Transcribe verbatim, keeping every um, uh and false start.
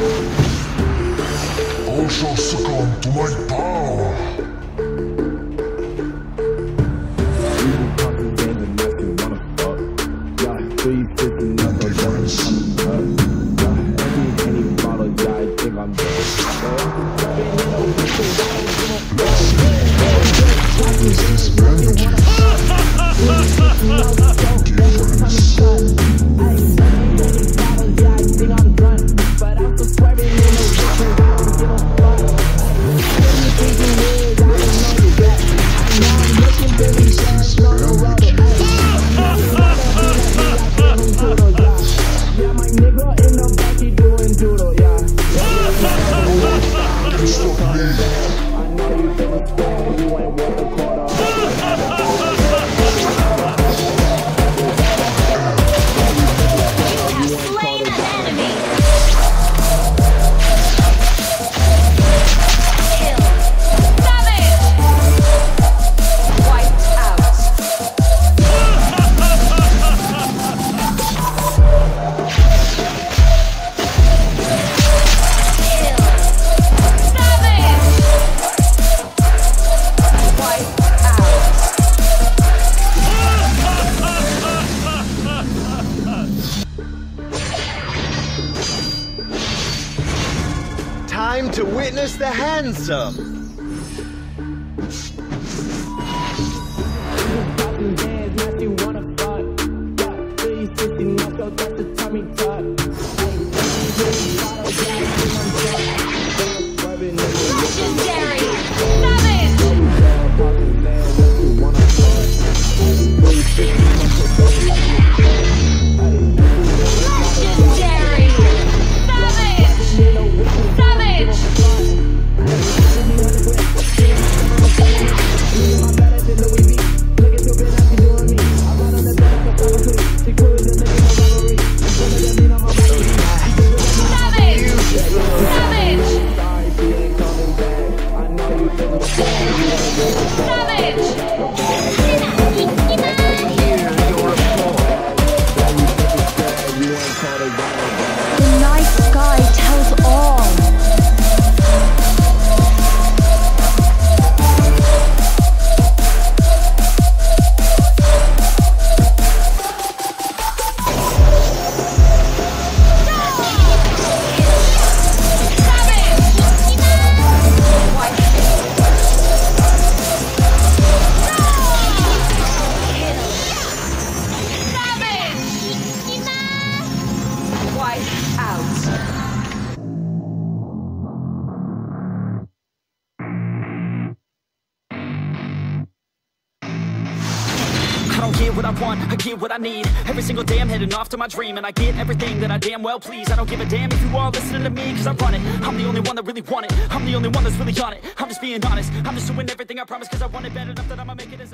All shall succumb to my power. Time to witness the handsome. What I want, I get what I need. Every single day I'm heading off to my dream, and I get everything that I damn well please. I don't give a damn if you all listening to me, cause I run it. I'm the only one that really want it. I'm the only one that's really on it. I'm just being honest. I'm just doing everything I promise, cause I want it bad enough that I'ma make it as